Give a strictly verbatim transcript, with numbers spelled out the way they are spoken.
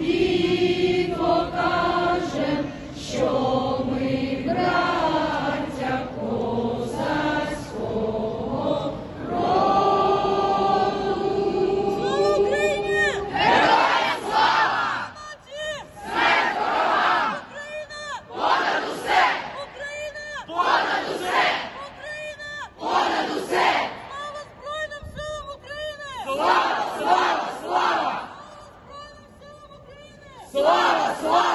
і покажем, що ми браття козацького роду. Слава Україні! Героям слава! Смерть ворогам! Україна! Понад усе! Україна! Понад усе! Україна! Понад усе! Слава Збройним силам України! Слава, слава, слава! Збройним силам України! Слава, слава!